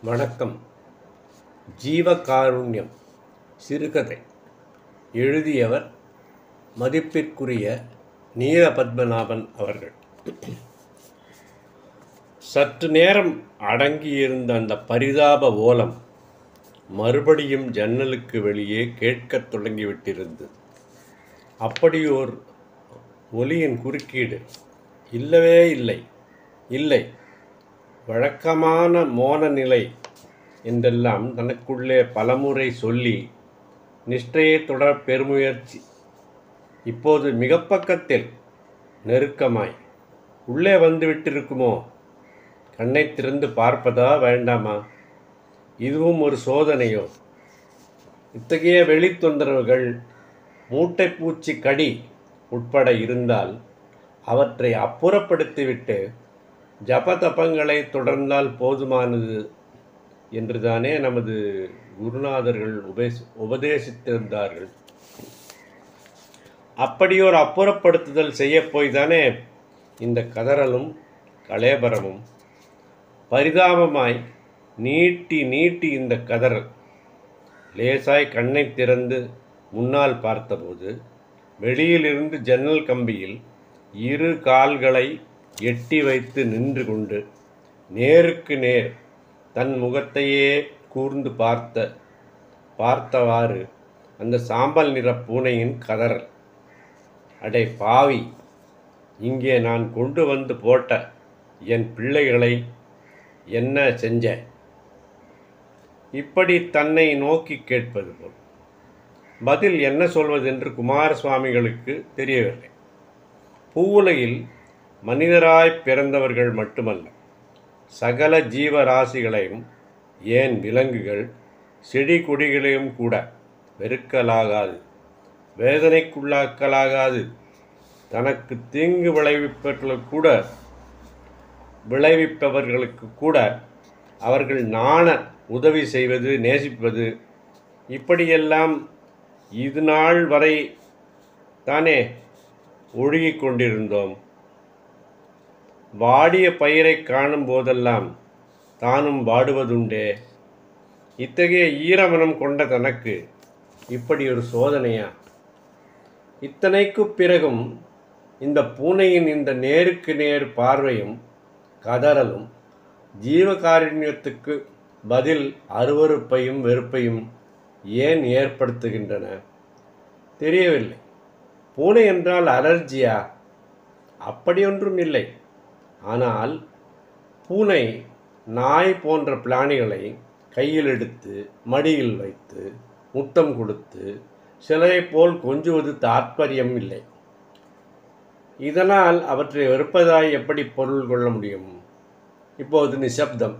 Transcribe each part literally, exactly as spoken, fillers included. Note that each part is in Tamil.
வணக்கம். ஜீவகாருண்யம் சிறுகதை. எழுதியவர் மதிப்பிற்குரிய நீலபத்மநாபன் அவர்கள். சற்று நேரம் அடங்கியிருந்த அந்த பரிதாப ஓலம் மறுபடியும் ஜன்னலுக்கு வெளியே கேட்கத் தொடங்கிவிட்டிருந்தது. அப்படியோர் ஒலியின் குறுக்கீடு இல்லவே இல்லை இல்லை வழக்கமான மோன நிலை என்றெல்லாம் தனக்குள்ளே பலமுறை சொல்லி நிஷ்டையை தொடர் பெருமுயற்சி. இப்போது மிக பக்கத்தில் நெருக்கமாய் உள்ளே வந்து விட்டிருக்குமோ? கண்ணை திறந்து பார்ப்பதா வேண்டாமா? இதுவும் ஒரு சோதனையோ? இத்தகைய வெளி தொந்தரவுகள் மூட்டைப்பூச்சி கடி உட்பட இருந்தால் அவற்றை அப்புறப்படுத்திவிட்டு ஜபதபங்களை தொடர்ந்தால் போதுமானது என்றுதானே நமது குருநாதர்கள் உபேஸ் உபதேசித்திருந்தார்கள். அப்படியோர் அப்புறப்படுத்துதல் செய்யப்போய் தானே இந்த கதறலும் கலேபரமும். பரிதாபமாய் நீட்டி நீட்டி இந்த கதறல். லேசாய் கண்ணை திறந்து முன்னால் பார்த்தபோது வெளியிலிருந்து ஜன்னல் கம்பியில் இரு கால்களை எட்டி வைத்து நின்று கொண்டு நேருக்கு நேர் தன் முகத்தையே கூர்ந்து பார்த்த பார்த்தவாறு அந்த சாம்பல் நிற பூனையின் கதறல். அடே பாவி, இங்கே நான் கொண்டு வந்து போட்ட என் பிள்ளைகளை என்ன செஞ்ச? இப்படி தன்னை நோக்கி கேட்பது போல். பதில் என்ன சொல்வதென்று குமாரசுவாமிகளுக்கு தெரியவில்லை. பூவுலகில் மனிதராய் பிறந்தவர்கள் மட்டுமல்ல, சகல ஜீவராசிகளையும், ஏன் விலங்குகள் செடி கொடிகளையும் கூட வெறுக்கலாகாது, வேதனைக்குள்ளாக்கலாகாது. தனக்கு தீங்கு விளைவிப்பவர்களுக்கு கூட விளைவிப்பவர்களுக்கு கூட அவர்கள் நாண உதவி செய்வது, நேசிப்பது, இப்படியெல்லாம் இது நாள் வரை தானே ஒழுகிக் கொண்டிருந்தோம். வாடிய பயிரை காணும் போதெல்லாம் தானும் வாடுவதுண்டே. இத்தகைய ஈரமனம் கொண்ட தனக்கு இப்படி ஒரு சோதனையா? இத்தனைக்கு பிறகும் இந்த பூனையின் இந்த நேருக்கு நேர் பார்வையும் கதறலும் ஜீவகாருண்யத்துக்கு பதில் அருவருப்பையும் வெறுப்பையும் ஏன் ஏற்படுத்துகின்றன? தெரியவில்லை. பூனை என்றால் அலர்ஜியா? அப்படியொன்றும் இல்லை. ஆனால் பூனை நாய் போன்ற பிராணிகளை கையில் எடுத்து மடியில் வைத்து முத்தம் கொடுத்து சிலரை போல் கொஞ்சுவது தாற்பயம் இல்லை. இதனால் அவற்றை வெறுப்பதாய் எப்படி பொருள் கொள்ள முடியும்? இப்போது நிசப்தம்.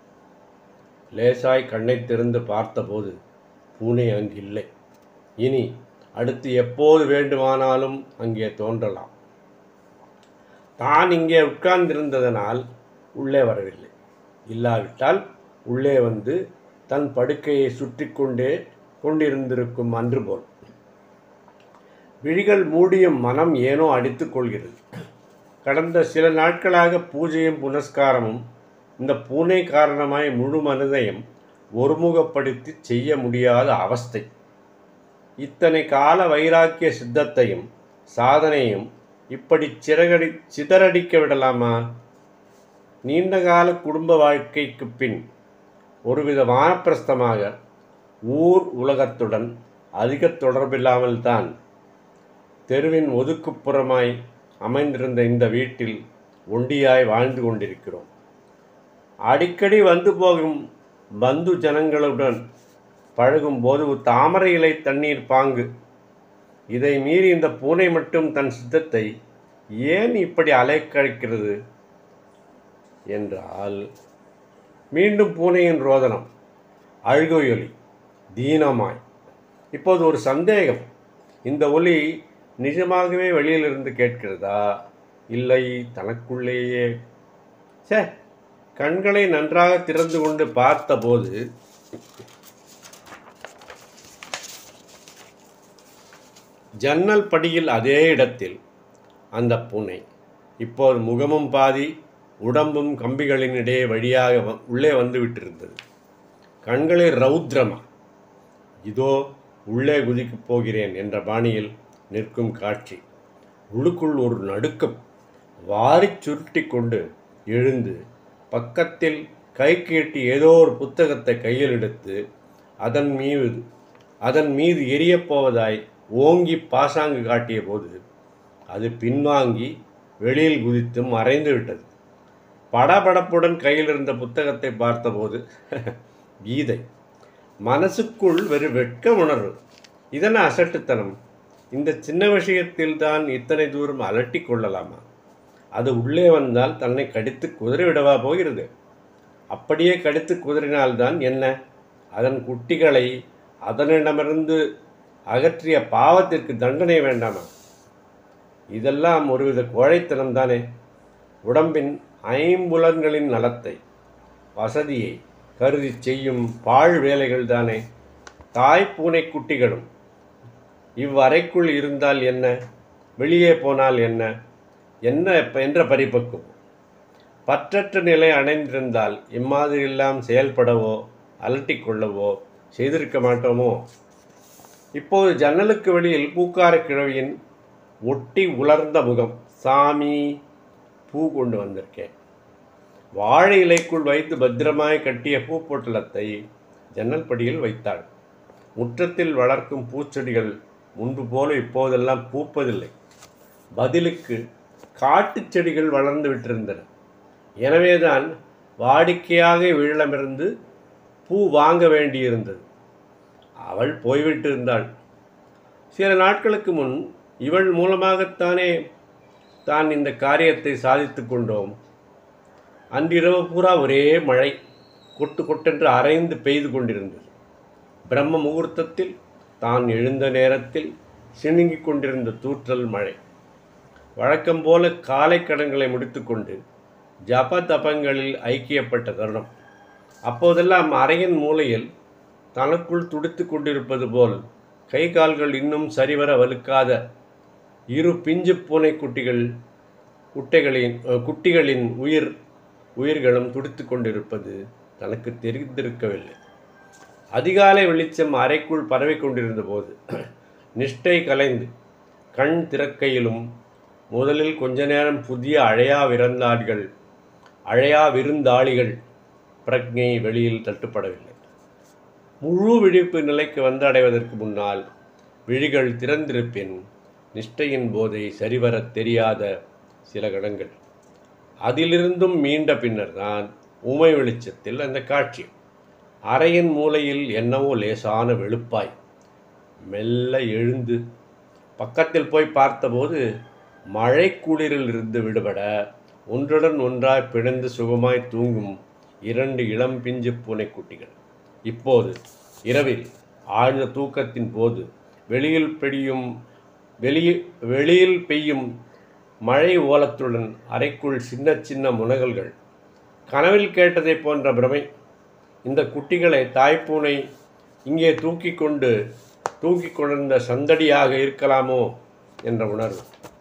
லேசாய் கண்ணை திறந்து பார்த்தபோது பூனை அங்கில்லை. இனி அடுத்து எப்போது வேண்டுமானாலும் அங்கே தோன்றலாம். தான் இங்கே உட்கார்ந்திருந்ததனால் உள்ளே வரவில்லை. இல்லாவிட்டால் உள்ளே வந்து தன் படுக்கையை சுற்றி கொண்டே கொண்டிருந்திருக்கும் அன்று போல். விழிகள் மூடியும் மனம் ஏனோ அடித்து கொள்கிறது. கடந்த சில நாட்களாக பூஜையும் புனஸ்காரமும் இந்த பூனை காரணமாய் முழு மனதையும் ஒருமுகப்படுத்தி செய்ய முடியாத அவஸ்தை. இத்தனை கால வைராக்கிய சித்தத்தையும் சாதனையும் இப்படி சிறகடி சிதறடிக்க விடலாமா? நீண்டகால குடும்ப வாழ்க்கைக்கு பின் ஒருவித வானப்பிரஸ்தமாக ஊர் உலகத்துடன் அதிக தொடர்பில்லாமல் தான் தெருவின் ஒதுக்குப்புறமாய் அமைந்திருந்த இந்த வீட்டில் ஒண்டியாய் வாழ்ந்து கொண்டிருக்கிறோம். அடிக்கடி வந்து போகும் பந்து ஜனங்களுடன் பழகும் போது தாமரை இலை தண்ணீர் பாங்கு. இதை மீறி இந்த பூனை மட்டும் தன் சித்தத்தை ஏன் இப்படி அலைக்கழிக்கிறது என்றால், மீண்டும் பூனையின் ரோதனம், அழுகையொலி தீனமாய். இப்போது ஒரு சந்தேகம். இந்த ஒலி நிஜமாகவே வெளியிலிருந்து கேட்கிறதா, இல்லை தனக்குள்ளேயே? சே, கண்களை நன்றாக திறந்து கொண்டு பார்த்தபோது ஜன்னல் படியில் அதே இடத்தில் அந்த பூனை இப்போது முகமும் பாதி உடம்பும் கம்பிகளினிடையே வழியாக உள்ளே வந்து விட்டிருந்தது. கண்களில் ரௌத்ரமா, இதோ உள்ளே குதிக்கப் போகிறேன் என்ற பாணியில் நிற்கும் காட்சி. உள்ளுக்குள் ஒரு நடுக்கம். வாரி சுருட்டி கொண்டு எழுந்து பக்கத்தில் கை கேட்டி ஏதோ ஒரு புத்தகத்தை கையில் எடுத்து அதன் மீது அதன் மீது எரியப்போவதாய் ஓங்கி பாசாங்கு காட்டிய போது அது பின்வாங்கி வெளியில் குதித்து மறைந்து விட்டது. படபடப்புடன் கையில் இருந்த புத்தகத்தை பார்த்தபோது கீதை. மனசுக்குள் வெறும் வெட்க உணர்வு. இதன அசட்டுத்தனம். இந்த சின்ன விஷயத்தில் தான் இத்தனை தூரம் அலட்டி கொள்ளலாமா? அது உள்ளே வந்தால் தன்னை கடித்து குதறிவிடவா போகிறது? அப்படியே கடித்து குதறினால்தான் என்ன? அதன் குட்டிகளை அதனிடமிருந்து அகற்றிய பாவத்திற்கு தண்டனை வேண்டாமா? இதெல்லாம் ஒருவித கோழைத்தனம் தானே. உடம்பின் ஐம்புலன்களின் நலத்தை, வசதியை கருதி செய்யும் பாழ் வேலைகள் தானே. தாய் பூனை குட்டிகளும் இவ்வறைக்குள் இருந்தால் என்ன, வெளியே போனால் என்ன என்ன என்ற பரிபக்குவம். பற்றற்ற நிலை அடைந்திருந்தால் இம்மாதிரியெல்லாம் செயல்படவோ அலட்டிக் கொள்ளவோ செய்திருக்க மாட்டோமோ? இப்போது ஜன்னலுக்கு வெளியில் பூக்கார கிழவியின் ஒட்டி உலர்ந்த முகம். சாமி, பூ கொண்டு வந்திருக்கேன். வாழை இலைக்குள் வைத்து பத்திரமாய் கட்டிய பூப்பொட்டலத்தை ஜன்னல் படியில் வைத்தாள். முற்றத்தில் வளர்க்கும் பூச்செடிகள் முன்பு போல இப்போதெல்லாம் பூப்பதில்லை. பதிலுக்கு காட்டுச் செடிகள் வளர்ந்து விட்டிருந்தன. எனவேதான் வாடிக்கையாக இவ்விடமிருந்து பூ வாங்க வேண்டியிருந்தது. அவள் போய்விட்டிருந்தாள். சில நாட்களுக்கு முன் இவள் மூலமாகத்தானே தான் இந்த காரியத்தை சாதித்து கொண்டோம். அன்றிரவு பூரா ஒரே மழை கொட்டு கொட்டென்று அரைந்து பெய்து கொண்டிருந்தது. பிரம்ம முகூர்த்தத்தில் தான் எழுந்த நேரத்தில் சிணுங்கிக் கொண்டிருந்த தூற்றல் மழை. வழக்கம்போல காலை கடன்களை முடித்துக்கொண்டு ஜப தபங்களில் ஐக்கியப்பட்ட தருணம். அப்போதெல்லாம் அறையின் மூலையில் தனக்குள் துடித்து கொண்டிருப்பது போல் கை கால்கள் இன்னும் சரிவர வலுக்காத இரு பிஞ்சு பூனை குட்டிகள் குட்டைகளின் குட்டிகளின் உயிர் உயிர்களும் துடித்து கொண்டிருப்பது தனக்கு தெரிந்திருக்கவில்லை. அதிகாலை வெளிச்சம் அறைக்குள் பரவி கொண்டிருந்த போது நிஷ்டை கலைந்து கண் திறக்கையிலும் முதலில் கொஞ்ச நேரம் புதிய அழையா விருந்தாளிகள் அழையா விருந்தாளிகள் பிரக்ஞை வெளியில் தட்டுப்படவில்லை. முழு விழிப்பு நிலைக்கு வந்தடைவதற்கு முன்னால் விழிகள் திறந்திருப்பின் நிஷ்டையின் போதை சரிவரத் தெரியாத சில கணங்கள். அதிலிருந்தும் மீண்ட பின்னர் தான் உமை வெளிச்சத்தில் அந்த காட்சி. அறையின் மூலையில் என்னவோ லேசான வெளுப்பாய். மெல்ல எழுந்து பக்கத்தில் போய் பார்த்தபோது மழை குளிரில் இருந்து விடுபட ஒன்றுடன் ஒன்றாய் பிணைந்து சுகமாய் தூங்கும் இரண்டு இளம் பிஞ்சு பூனைக்குட்டிகள். இப்போது இரவில் ஆழ்ந்த தூக்கத்தின் போது வெளியில் பெய்யும் வெளியே வெளியில் பெய்யும் மழை ஓலத்துடன் அறைக்குள் சின்ன சின்ன முனகல்கள். கனவில் கேட்டதை போன்ற பிரமை. இந்த குட்டிகளை தாய்ப்பூனை இங்கே தூக்கி கொண்டு தூக்கி கொண்டிருந்த சந்தடியாக இருக்கலாமோ என்ற உணர்வு.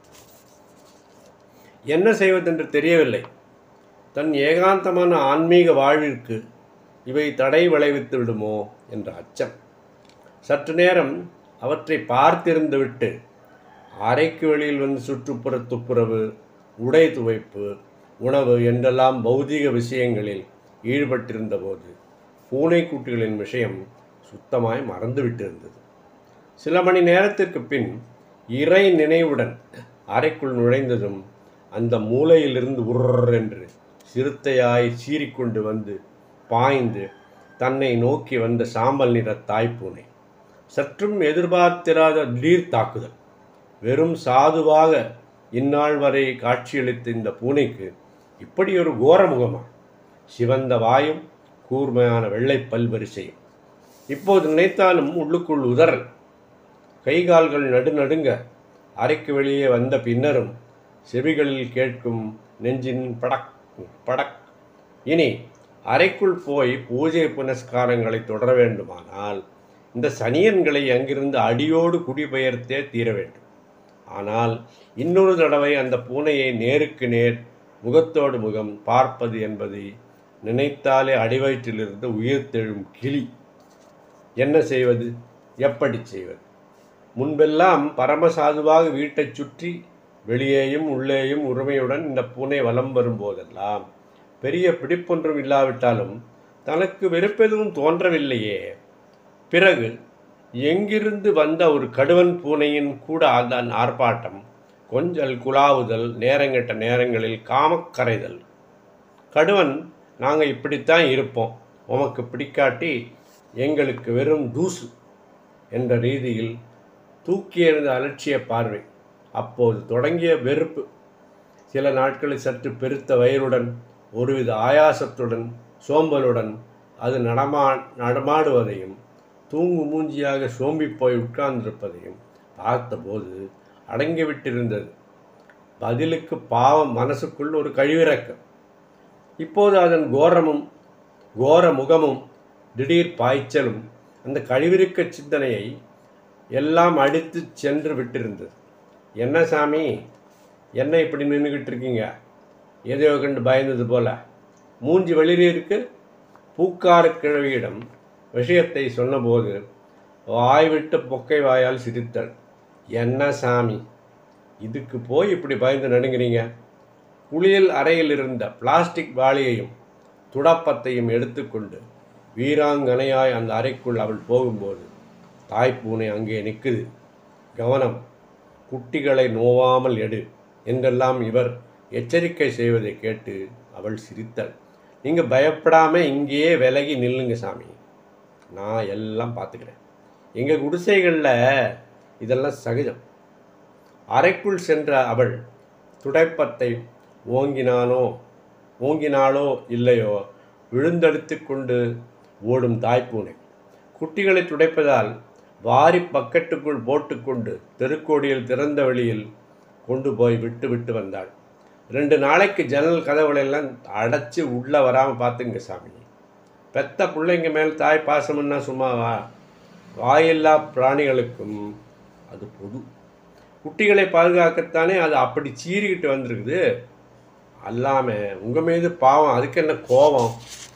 என்ன செய்வதென்று தெரியவில்லை. தன் ஏகாந்தமான ஆன்மீக வாழ்விற்கு இவை தடை விளைவித்து விடுமோ என்ற அச்சம். சற்று நேரம் அவற்றை பார்த்திருந்துவிட்டு அறைக்கு வெளியில் வந்து சுற்றுப்புற துப்புரவு, உடை துவைப்பு, உணவு என்றெல்லாம் பௌதீக விஷயங்களில் ஈடுபட்டிருந்த போது பூனைக்குட்டிகளின் விஷயம் சுத்தமாய் மறந்துவிட்டிருந்தது. சில மணி நேரத்திற்கு பின் இறை நினைவுடன் அறைக்குள் நுழைந்ததும் அந்த மூலையிலிருந்து உர்ர் என்று சிறுத்தையாய் சீறிக்கொண்டு வந்து பாய்ந்து தன்னை நோக்கி வந்த சாம்பல் நிற தாய்ப்பூனை. சற்றும் எதிர்பார்த்திராத திடீர் தாக்குதல். வெறும் சாதுவாக இந்நாள் வரை காட்சியளித்த இந்த பூனைக்கு இப்படி ஒரு கோர முகமா? சிவந்த வாயும் கூர்மையான வெள்ளை பல்வரிசையும். இப்போது நினைத்தாலும் உள்ளுக்குள் உதறல். கைகால்கள் நடுநடுங்க. அறைக்கு வெளியே வந்த பின்னரும் செவிகளில் கேட்கும் நெஞ்சின் படக் படக். இனி அறைக்குள் போய் பூஜை புனஸ்காரங்களை தொடர வேண்டுமானால் இந்த சனியன்களை அங்கிருந்து அடியோடு குடிபெயர்த்தே தீர வேண்டும். ஆனால் இன்னொரு தடவை அந்த பூனையை நேருக்கு நேர் முகத்தோடு முகம் பார்ப்பது என்பதை நினைத்தாலே அடிவயிற்றிலிருந்து உயிர் தெழும் கிளி. என்ன செய்வது, எப்படி செய்வது? முன்பெல்லாம் பரமசாதுவாக வீட்டைச் சுற்றி வெளியேயும் உள்ளேயும் உரிமையுடன் இந்த பூனை வலம் வரும்போதெல்லாம் பெரிய பிடிப்பொன்றும் இல்லாவிட்டாலும் தனக்கு வெறுப்பெதுவும் தோன்றவில்லையே. பிறகு எங்கிருந்து வந்த ஒரு கடுவன் பூனையின் கூட அதன் ஆர்ப்பாட்டம், கொஞ்சல், குலாவுதல், நேரங்கெட்ட நேரங்களில் காமக்கரைதல். கடுவன், நாங்கள் இப்படித்தான் இருப்போம், உமக்கு பிடிக்காட்டி எங்களுக்கு வெறும் தூசு என்ற ரீதியில் தூக்கி எறிந்த அலட்சிய பார்வை. அப்போது தொடங்கிய வெறுப்பு சில நாட்களில் சற்று பெருத்த வயிறுடன், ஒருவித ஆயாசத்துடன், சோம்பலுடன் அது நடமா நடமாடுவதையும் தூங்கு மூஞ்சியாக சோம்பி போய் உட்கார்ந்திருப்பதையும் பார்த்தபோது அடங்கிவிட்டிருந்தது. பதிலுக்கு பாவம் மனசுக்குள் ஒரு கழிவிறக்கம். இப்போது அதன் கோரமும் கோர முகமும் திடீர் பாய்ச்சலும் அந்த கழிவிறக்க சிந்தனையை எல்லாம் அடித்து சென்று விட்டிருந்தது. என்ன சாமி, என்ன இப்படி நின்றுக்கிட்டு இருக்கீங்க? எதையோ கண்டு பயந்தது போல மூஞ்சி வெளியே இருக்கு. பூக்கார கிழவியிடம் விஷயத்தை சொன்னபோது வாய்விட்டு பொக்கை வாயால் சிரித்தல். என்ன சாமி, இதுக்கு போய் இப்படி பயந்து நடுங்கிறீங்க? குளியல் அறையில் இருந்த பிளாஸ்டிக் வாளியையும் துடப்பத்தையும் எடுத்துக்கொண்டு வீராங்கனையாய் அந்த அறைக்குள் அவள் போகும்போது தாய்ப்பூனை அங்கே நிற்குது. கவனம், குட்டிகளை நோவாமல் எடு என்றெல்லாம் இவர் எச்சரிக்கை செய்வதை கேட்டு அவள் சிரித்தல். நீங்கள் பயப்படாமல் இங்கேயே விலகி நில்லுங்க சாமி, நான் எல்லாம் பார்த்துக்கிறேன். எங்கள் குடிசைகளில் இதெல்லாம் சகஜம். அறைக்குள் சென்ற அவள் துடைப்பத்தை ஓங்கினானோ ஓங்கினாலோ இல்லையோ விழுந்தெடுத்து கொண்டு ஓடும் தாய்ப்பூனை குட்டிகளை துடைப்பதால் வாரி பக்கெட்டுக்குள் போட்டுக்கொண்டு தெருக்கோடியில் திறந்த வெளியில் கொண்டு போய் விட்டு விட்டு வந்தாள். ரெண்டு நாளைக்கு ஜன்னல் கதவுகளெல்லாம் அடைச்சி உள்ளே வராமல் பார்த்துங்க சாமி. பெத்த பிள்ளைங்க மேல் தாய் பாசம்னா சும்மாவா? வாயில்லா பிராணிகளுக்கும் அது பொது. குட்டிகளை பாதுகாக்கத்தானே அது அப்படி சீறிக்கிட்டு வந்திருக்குது. அல்லாமல் உங்கள் மீது பாவம், அதுக்கு என்ன கோபம்?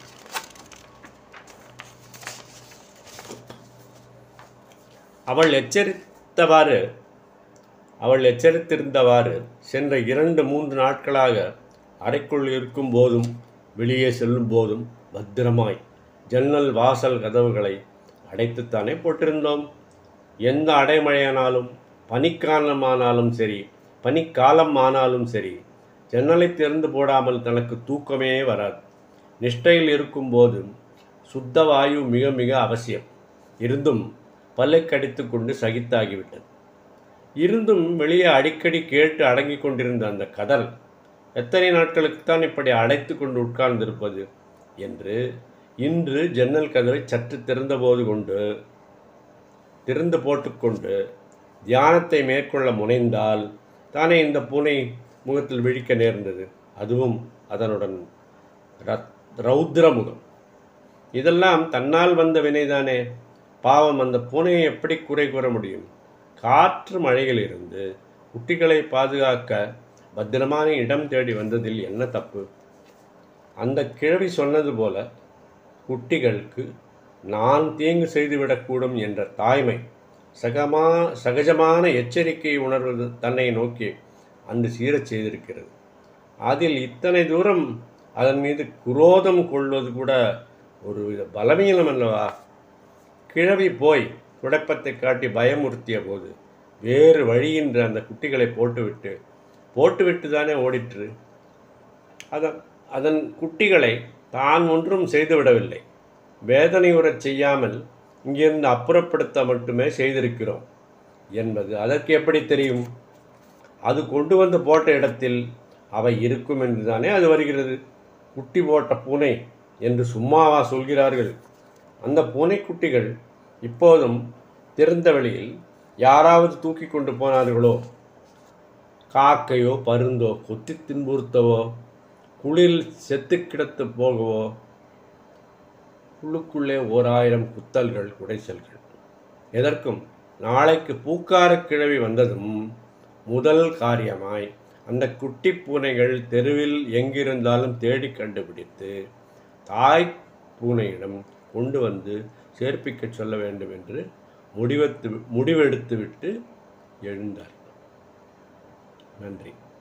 அவள் எச்சரித்தவாறு அவள் எச்சரித்திருந்தவாறு சென்ற இரண்டு மூன்று நாட்களாக அறைக்குள் இருக்கும் போதும் வெளியே செல்லும் போதும் பத்திரமாய் ஜன்னல் வாசல் கதவுகளை அடைத்துத்தானே போட்டிருந்தோம். எந்த அடைமழையானாலும் பனிக்காலமானாலும் சரி, பனிக்காலம் ஆனாலும் சரி, ஜன்னலை திறந்து போடாமல் தனக்கு தூக்கமே வராது. நிஷ்டையில் இருக்கும்போது சுத்த வாயு மிக மிக அவசியம். இருந்தும் பல்லை கடித்து கொண்டு சகித்தாகிவிட்டது. இருந்தும் வெளியே அடிக்கடி கேட்டு அடங்கி கொண்டிருந்த அந்த கடல் எத்தனை நாட்களுக்குத்தான் இப்படி அடைத்து கொண்டு உட்கார்ந்திருப்பது என்று இன்று ஜன்னல் கதவை சற்று திறந்தபோது கொண்டு திறந்து போட்டுக்கொண்டு தியானத்தை மேற்கொள்ள முனைந்தால் தானே இந்த பூனை முகத்தில் விழிக்க நேர்ந்தது. அதுவும் அதனுடன் ரௌத்ர முகம். இதெல்லாம் தன்னால் வந்த வினைதானே. பாவம், அந்த பூனையை எப்படி குறை கூற முடியும்? காற்று மழையிலிருந்து குட்டிகளை பாதுகாக்க பத்திரமான இடம் தேடி வந்ததில் என்ன தப்பு? அந்த கிழவி சொன்னது போல குட்டிகளுக்கு நான் தீங்கு செய்துவிடக்கூடும் என்ற தாய்மை, சகமா சகஜமான எச்சரிக்கை உணர்வது தன்னை நோக்கி அன்று சீரச் செய்திருக்கிறது. அதில் இத்தனை தூரம் அதன் மீது குரோதம் கொள்வது கூட ஒரு வித பலவீனம் அல்லவா? கிழவி போய் துடைப்பத்தை காட்டி பயமுறுத்திய போது வேறு வழியின்றி அந்த குட்டிகளை போட்டுவிட்டு போட்டுவிட்டு தானே ஓடிற்று. அதன் அதன் குட்டிகளை தான் ஒன்றும் செய்துவிடவில்லை. வேதனையுறச் செய்யாமல் இங்கிருந்து அப்புறப்படுத்த மட்டுமே செய்திருக்கிறோம் என்பது அதற்கு எப்படி தெரியும்? அது கொண்டு வந்து போட்ட இடத்தில் அவை இருக்கும் என்று தானே அது வருகிறது. குட்டி போட்ட பூனை என்று சும்மாவா சொல்கிறார்கள்? அந்த பூனைக்குட்டிகள் இப்போதும் திறந்த வெளியில் யாராவது தூக்கி கொண்டு போனார்களோ, காக்கையோ பருந்தோ கொத்தி தின்புறுத்தவோ, குளிரில் செத்து கிடத்து போகவோ, உள்ளுக்குள்ளே ஓர் ஆயிரம் குத்தல்கள் குடைச்சல்கள். எதற்கும் நாளைக்கு பூக்கார கிழவி வந்ததும் முதல் காரியமாய் அந்த குட்டி பூனைகள் தெருவில் எங்கிருந்தாலும் தேடி கண்டுபிடித்து தாய் பூனையிடம் கொண்டு வந்து சேர்ப்பிக்க சொல்ல வேண்டும் என்று முடிவெடுத்து முடிவெடுத்துவிட்டு எழுந்தார். நன்றி.